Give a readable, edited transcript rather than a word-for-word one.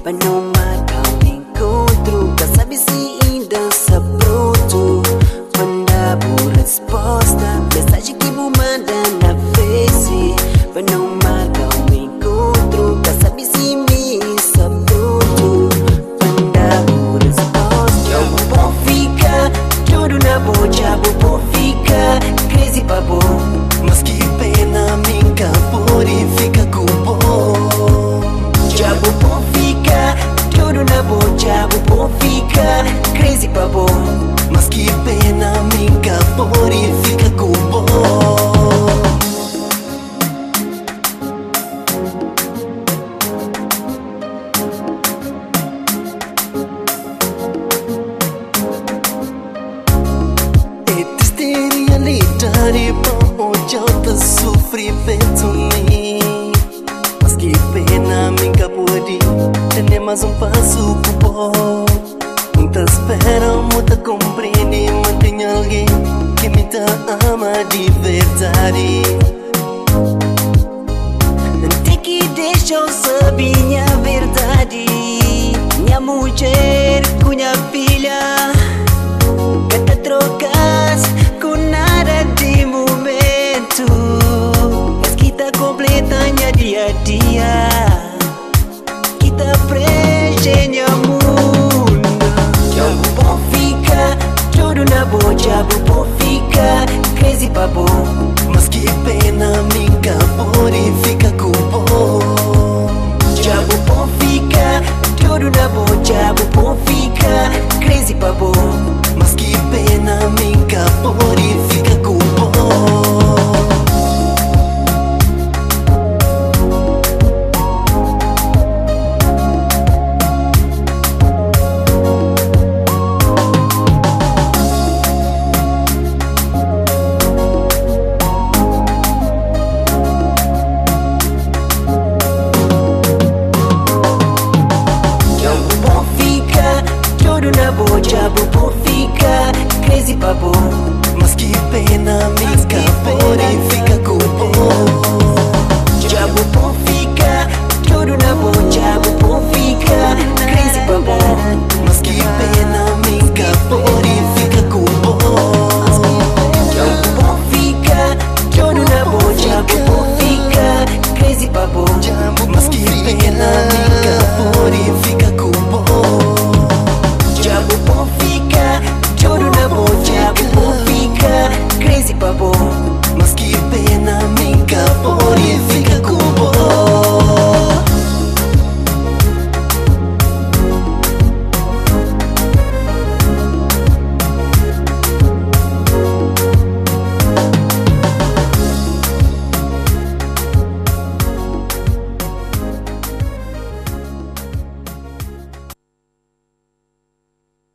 Mas não marca o encontro, pra saber se ainda se pronto. Manda por resposta, mensagem que vou mandar na face. Mas não marca o encontro, pra saber se me se pronto. Manda por resposta. Eu vou ficar, juro na boca, vou ficar crazy pra bom. Mas que pena, minha purifica com bom. Já vou ficar, juro na boca, vou ficar crazy pra bom. Mas que pena, minha purifica com bom. Realidade para onde eu te sofri feito mim. Mas que pena, minha pode ter mais passo por bom. Muita espera, muita compreende. Mantém alguém que me ama de verdade. Tem que deixar eu saber minha verdade. Minha mulher com minha filha, canta trocas com nada de momento. Mas que tá completa minha dia a dia, que tá preenche minha mundo. Eu vou ficar, juro na boca, vou ficar crazy pra bom.